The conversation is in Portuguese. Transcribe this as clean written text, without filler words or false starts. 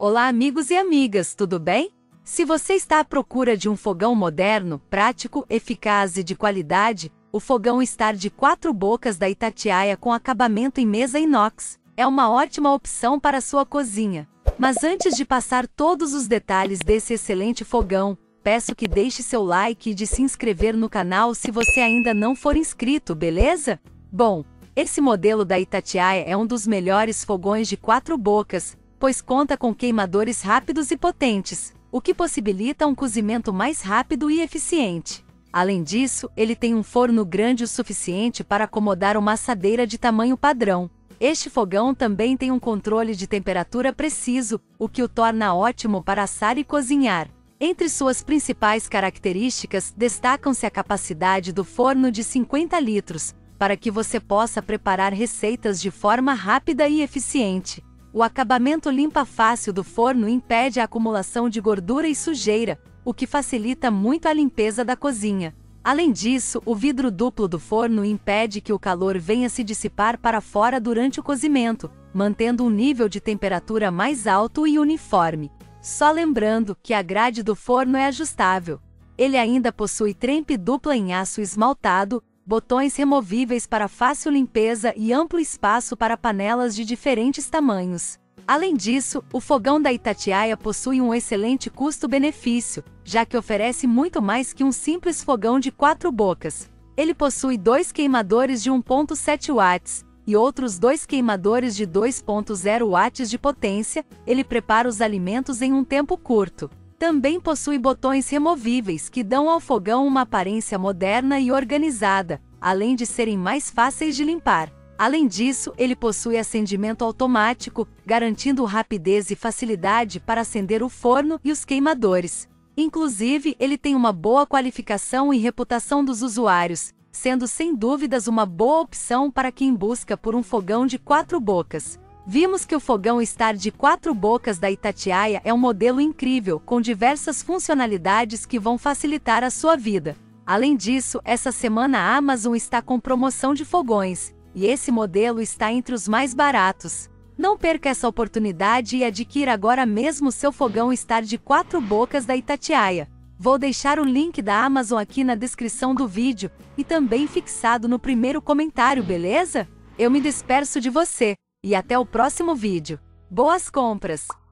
Olá amigos e amigas, tudo bem? Se você está à procura de um fogão moderno, prático, eficaz e de qualidade, o fogão Star de 4 bocas da Itatiaia com acabamento em mesa inox é uma ótima opção para a sua cozinha. Mas antes de passar todos os detalhes desse excelente fogão, peço que deixe seu like e de se inscrever no canal se você ainda não for inscrito, beleza? Bom, esse modelo da Itatiaia é um dos melhores fogões de 4 bocas, pois conta com queimadores rápidos e potentes, o que possibilita um cozimento mais rápido e eficiente. Além disso, ele tem um forno grande o suficiente para acomodar uma assadeira de tamanho padrão. Este fogão também tem um controle de temperatura preciso, o que o torna ótimo para assar e cozinhar. Entre suas principais características, destacam-se a capacidade do forno de 50 litros, para que você possa preparar receitas de forma rápida e eficiente. O acabamento limpa fácil do forno impede a acumulação de gordura e sujeira, o que facilita muito a limpeza da cozinha. Além disso, o vidro duplo do forno impede que o calor venha se dissipar para fora durante o cozimento, mantendo um nível de temperatura mais alto e uniforme. Só lembrando que a grade do forno é ajustável. Ele ainda possui trempe dupla em aço esmaltado, botões removíveis para fácil limpeza e amplo espaço para panelas de diferentes tamanhos. Além disso, o fogão da Itatiaia possui um excelente custo-benefício, já que oferece muito mais que um simples fogão de 4 bocas. Ele possui 2 queimadores de 1.7 watts e outros 2 queimadores de 2.0 watts de potência. Ele prepara os alimentos em um tempo curto. Também possui botões removíveis que dão ao fogão uma aparência moderna e organizada, além de serem mais fáceis de limpar. Além disso, ele possui acendimento automático, garantindo rapidez e facilidade para acender o forno e os queimadores. Inclusive, ele tem uma boa qualificação e reputação dos usuários, sendo sem dúvidas uma boa opção para quem busca por um fogão de 4 bocas. Vimos que o fogão Star de 4 bocas da Itatiaia é um modelo incrível, com diversas funcionalidades que vão facilitar a sua vida. Além disso, essa semana a Amazon está com promoção de fogões, e esse modelo está entre os mais baratos. Não perca essa oportunidade e adquira agora mesmo seu fogão Star de 4 bocas da Itatiaia. Vou deixar o link da Amazon aqui na descrição do vídeo e também fixado no primeiro comentário, beleza? Eu me despeço de você. E até o próximo vídeo. Boas compras!